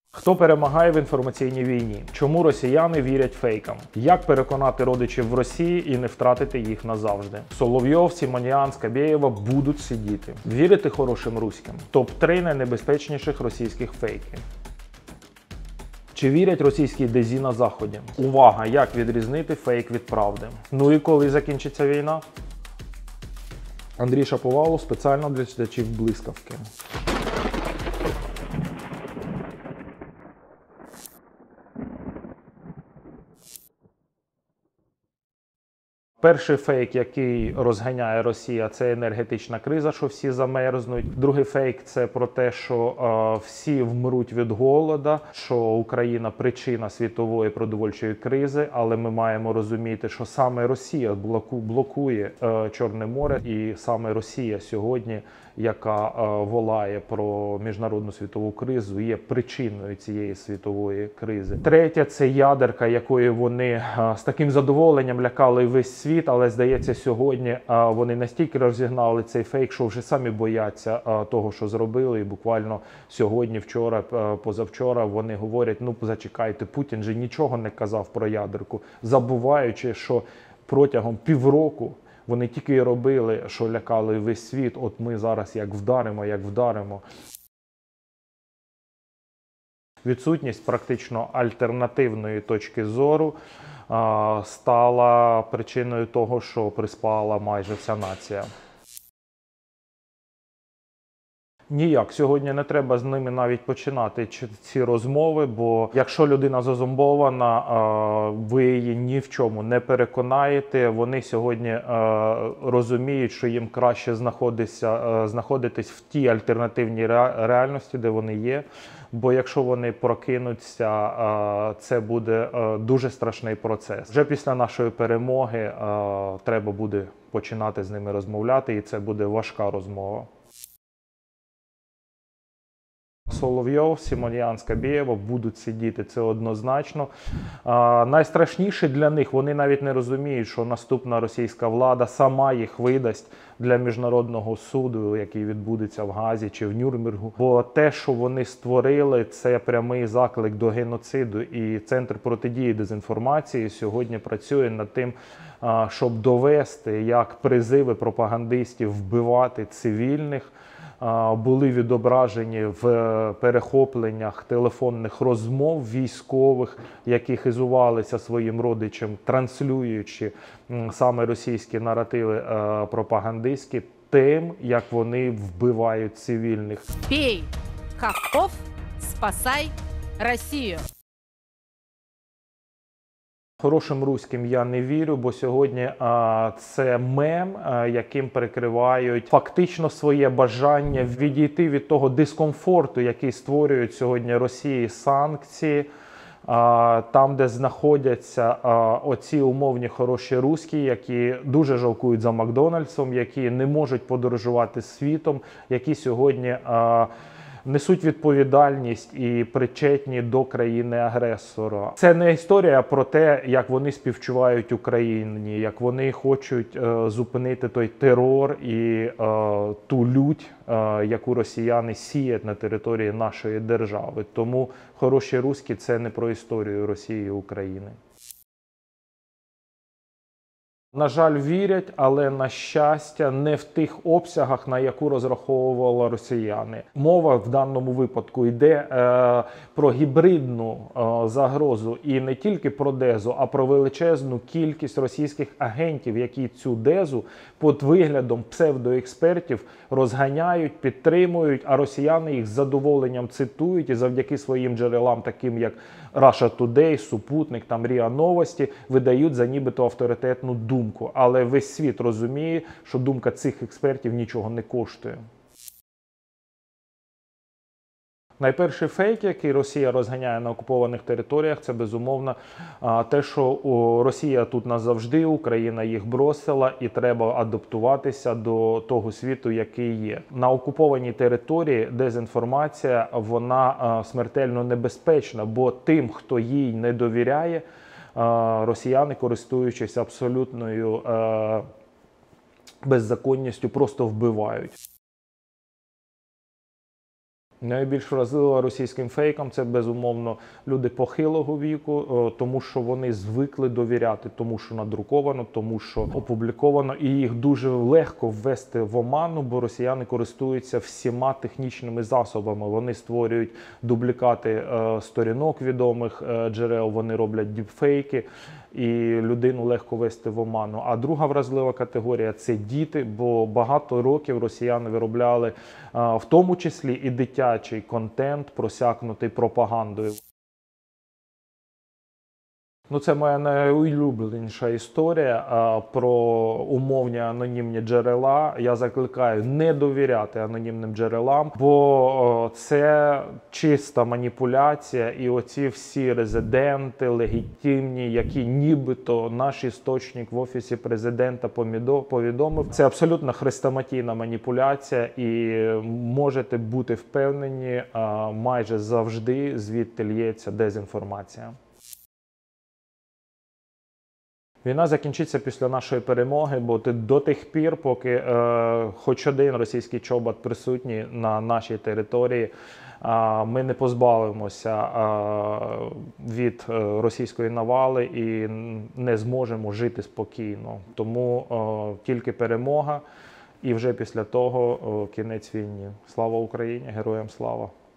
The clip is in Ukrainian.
Хто перемагає в інформаційній війні? Чому росіяни вірять фейкам? Як переконати родичів в Росії і не втратити їх назавжди? Соловйов, Симонян, Скабєєва будуть сидіти. Вірити хорошим руським? Топ-3 найнебезпечніших російських фейків. Чи вірять російській дезі на Заході? Увага! Як відрізнити фейк від правди? Ну і коли закінчиться війна? Андрій Шаповалов спеціально для читачів блискавки. Перший фейк, який розганяє Росія, це енергетична криза, що всі замерзнуть. Другий фейк – це про те, що всі вмруть від голоду, що Україна – причина світової продовольчої кризи, але ми маємо розуміти, що саме Росія блокує Чорне море, і саме Росія сьогодні, яка волає про міжнародну світову кризу, є причиною цієї світової кризи. Третє – це ядерка, якою вони з таким задоволенням лякали весь світ, але, здається, сьогодні вони настільки розігнали цей фейк, що вже самі бояться того, що зробили. І буквально сьогодні, вчора, позавчора вони говорять, ну зачекайте, Путін же нічого не казав про ядерку, забуваючи, що протягом півроку вони тільки і робили, що лякали весь світ, от ми зараз як вдаримо. Відсутність практично альтернативної точки зору стала причиною того, що приспала майже вся нація. Ніяк. Сьогодні не треба з ними навіть починати ці розмови, бо якщо людина зазомбована, ви її ні в чому не переконаєте. Вони сьогодні розуміють, що їм краще знаходитись в тій альтернативній реальності, де вони є. Бо якщо вони прокинуться, це буде дуже страшний процес. Вже після нашої перемоги треба буде починати з ними розмовляти, і це буде важка розмова. Соловйов, Симонян, Скабєєва будуть сидіти, це однозначно. Найстрашніше для них, вони навіть не розуміють, що наступна російська влада сама їх видасть для міжнародного суду, який відбудеться в Гаазі чи в Нюрнбергу. Бо те, що вони створили, це прямий заклик до геноциду. І Центр протидії дезінформації сьогодні працює над тим, щоб довести, як призиви пропагандистів вбивати цивільних були відображені в перехопленнях телефонних розмов військових, які хизувалися своїм родичам, транслюючи саме російські наративи пропагандистські, тим, як вони вбивають цивільних. Бей хохлов, спасай Росію! Хорошим руським я не вірю, бо сьогодні це мем, яким перекривають фактично своє бажання відійти від того дискомфорту, який створюють сьогодні Росії санкції, там, де знаходяться оці умовні хороші руські, які дуже жалкують за Макдональдсом, які не можуть подорожувати світом, які сьогодні несуть відповідальність і причетні до країни-агресора. Це не історія про те, як вони співчувають Україні, як вони хочуть зупинити той терор і ту лють, яку росіяни сіють на території нашої держави. Тому хороші руські – це не про історію Росії і України. На жаль, вірять, але, на щастя, не в тих обсягах, на яку розраховували росіяни. Мова в даному випадку йде про гібридну загрозу і не тільки про дезу, а про величезну кількість російських агентів, які цю дезу під виглядом псевдоекспертів розганяють, підтримують, а росіяни їх з задоволенням цитують і завдяки своїм джерелам, таким як Russia Today, Супутник, там РІА Новості, видають за нібито авторитетну думку. Але весь світ розуміє, що думка цих експертів нічого не коштує. Найперший фейк, який Росія розганяє на окупованих територіях, це безумовно те, що Росія тут назавжди, Україна їх бросила і треба адаптуватися до того світу, який є. На окупованій території дезінформація, вона смертельно небезпечна, бо тим, хто їй не довіряє, росіяни, користуючись абсолютною беззаконністю, просто вбивають. Найбільш вразливо російським фейкам це, безумовно, люди похилого віку, тому що вони звикли довіряти тому, що надруковано, тому що опубліковано, і їх дуже легко ввести в оману, бо росіяни користуються всіма технічними засобами. Вони створюють дублікати сторінок відомих джерел, вони роблять діпфейки, і людину легко ввести в оману. А друга вразлива категорія – це діти, бо багато років росіяни виробляли в тому числі і дитячий контент, просякнутий пропагандою. Ну, це моя найулюбленіша історія про умовні анонімні джерела. Я закликаю не довіряти анонімним джерелам, бо це чиста маніпуляція. І оці всі резиденти легітимні, які нібито наш істочник в Офісі президента повідомив, це абсолютно хрестоматійна маніпуляція, і можете бути впевнені, майже завжди звідти лється дезінформація. Війна закінчиться після нашої перемоги, бо до тих пір, поки хоч один російський чобат присутній на нашій території, ми не позбавимося від російської навали і не зможемо жити спокійно. Тому тільки перемога і вже після того кінець війні. Слава Україні! Героям слава!